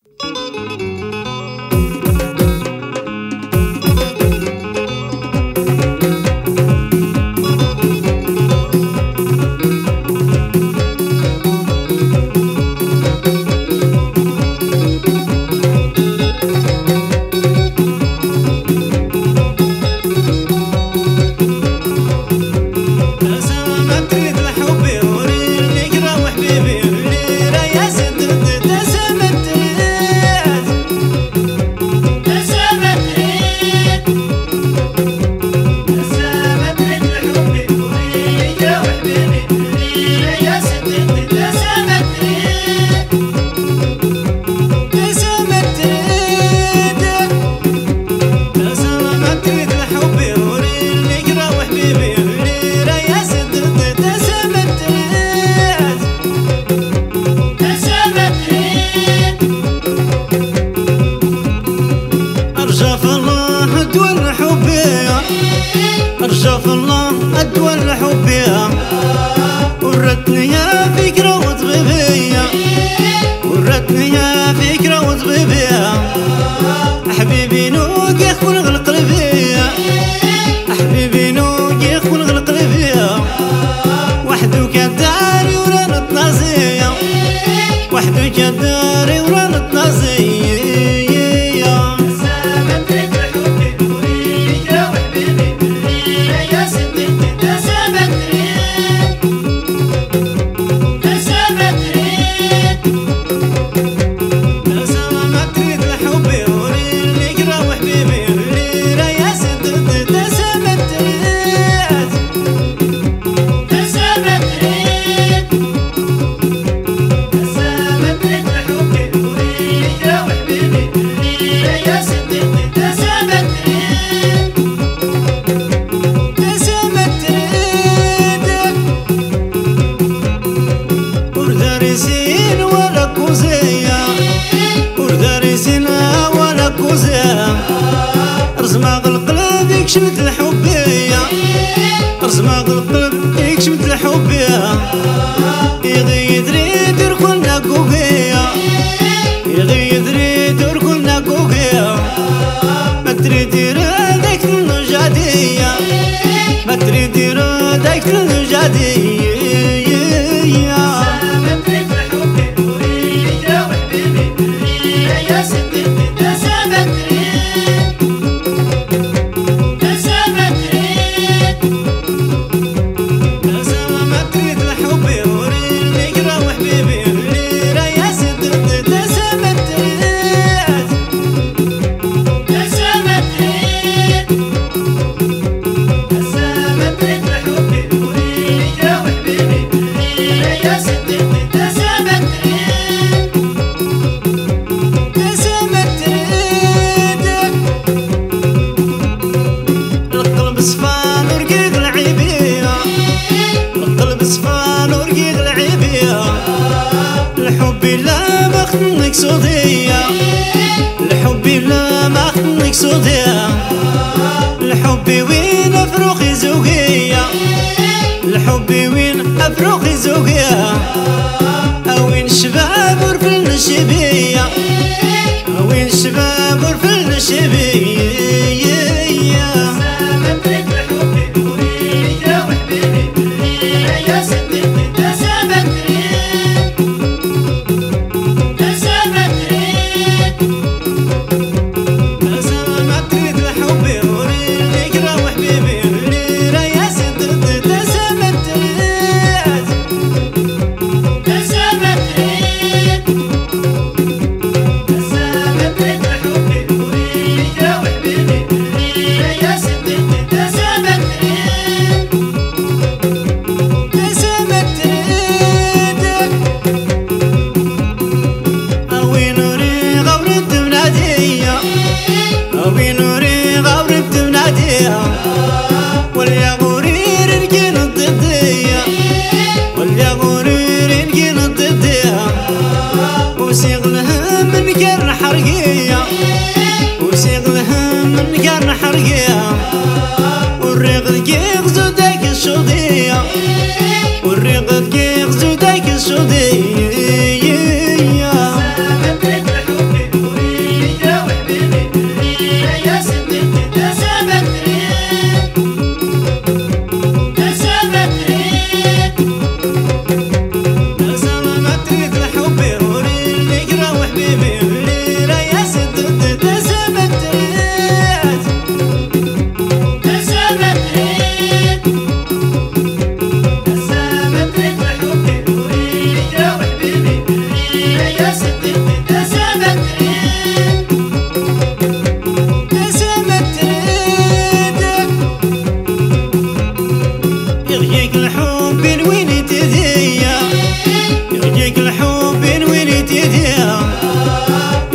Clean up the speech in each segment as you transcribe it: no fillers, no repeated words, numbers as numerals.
شاف الله أدوى الحبية ورتني يا فكرة وطبيبية ورتني يا فكرة وطبيبية حبيبي نوق يخون القلبية حبيبي نوق يخون القلبية وحدو كداري ولا نتنازية وحدو كداري ولا نتنازية رزماغ القلب يكشمت الحبية رزماغ القلب يكشمت الحبية يغي يدري تركلنا كوكية يغي يدري تركلنا كوكية ما تريد دير هذاك النجادية ما تريد دير هذاك النجادية الحب لا ما خنك صوتية الحب لا ما خنك صوتية الحب وين أفروخي زوجية الحب وين أفروخي زوجية أوين شباب ورفل الشبية أوين شباب ورفل الشبية واليا غورير نجين الضدية واليا غورير نجين الضدية وسيغ لها من كرن حرقية وسيغ لها من كرن حرقية والريق دقيق زودك الشوضية والريق دقيق زودك الشوضية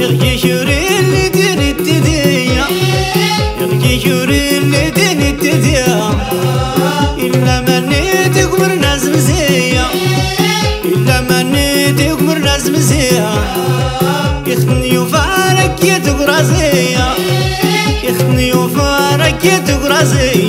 يغي شوري اللي دين التدية يغي شوري اللي دين التدية إلا مني تكبر ناس مزية إلا مني تكبر ناس مزية يخني وفارك يتقرازية يخني وفارك يتقرازية